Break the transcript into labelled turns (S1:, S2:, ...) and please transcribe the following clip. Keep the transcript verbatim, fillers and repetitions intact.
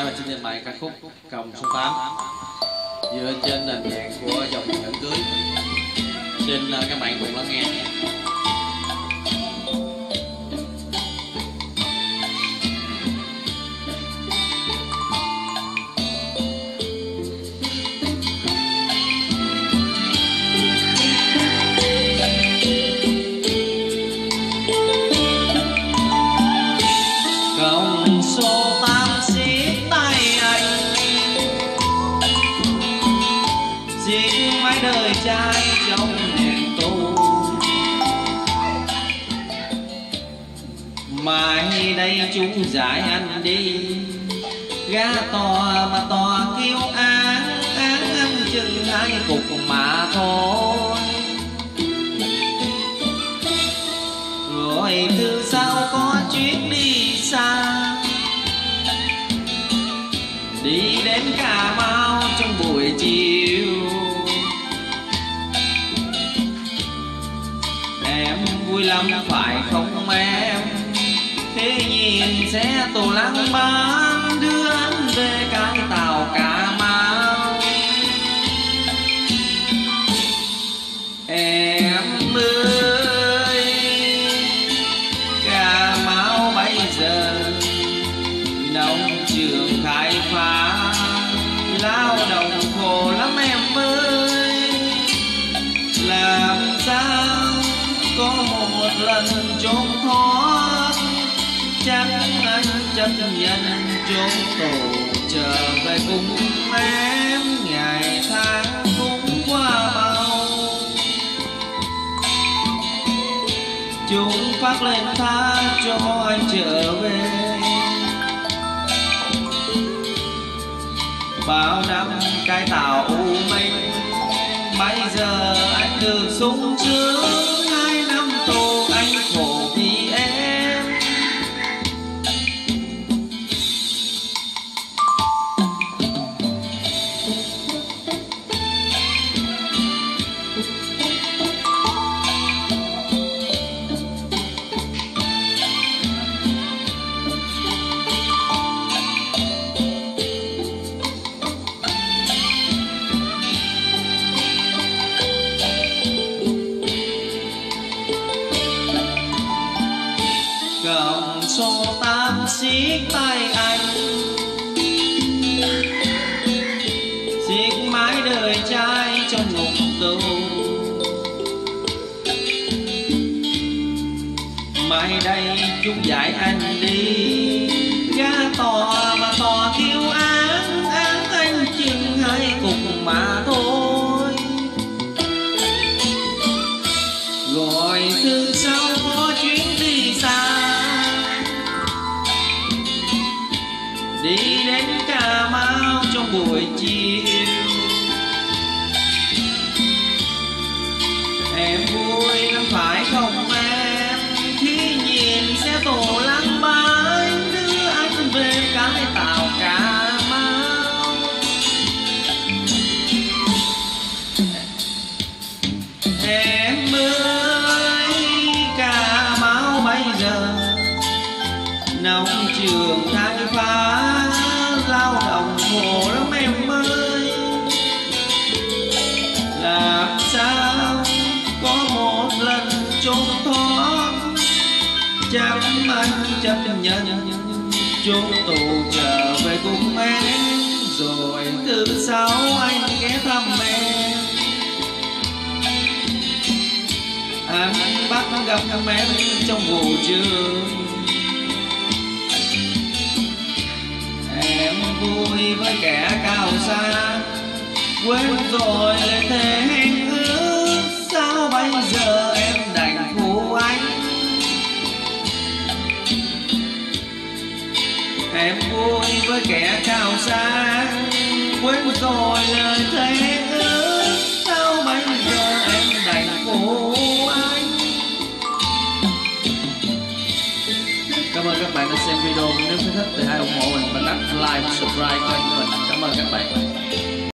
S1: uh, xin trình bày ca khúc Còng số tám dựa trên nền nhạc của dòng nhẫn cưới. Xin uh, các bạn cùng lắng nghe. Còng số tám xiết tay anh, xiết mãi đời trai trong đèn tô. Mai đây chúng giải anh đi, gá to mà to kêu án, án anh chừng hai cục mà thôi. Rồi từ sau có chuyến đi xa, đi đến Cà Mau trong buổi chiều. Em vui lắm phải không em? Thế nhìn xe tù lăng bán đưa anh về cái tàu Cà Mau. Em ơi, Cà Mau bây giờ nông trường khai phá, lao động khổ lắm em ơi. Làm sao có một lần trốn thoát, chắc anh chấp nhận trốn tù trở về cùng em. Ngày tháng cũng qua mau, chúng phát lên tha cho anh trở về. Bao năm cái tàu u mênh, bây giờ anh được sung sướng. Hai năm tù anh khổ vì em. Còng số tám xiết tay anh, xiết mãi đời trai trong ngục tù. Mai đây chúng giải anh đi, gá to mà to kêu án, án anh chừng hai cục mà thôi. Gọi từ sau có chuyến đi xa, đi đến Cà Mau trong buổi chiều. Em vui lắm phải không em? Khi nhìn xe tù lăng bánh đưa anh về cái tàu Cà Mau. Em ơi, Cà Mau bây giờ nông trường khai phá, lao động khổ lắm em ơi. Làm sao có một lần trốn thoát, chắc anh chấp nhận trốn tù trở về cùng em. Rồi thứ sáu anh ghé thăm em, anh bắt gặp em trong vụ trường. Em vui với kẻ cao xa, quên rồi lời thề hẹn ước. Sao bây giờ em đành phụ anh? Em vui với kẻ cao xa, quên rồi lời thề ước. Sao bây giờ em đành phụ anh? Cảm ơn các bạn đã xem video. Nếu thích thì hãy ủng hộ mình bằng cách like và subscribe kênh của mình. Cảm ơn các bạn.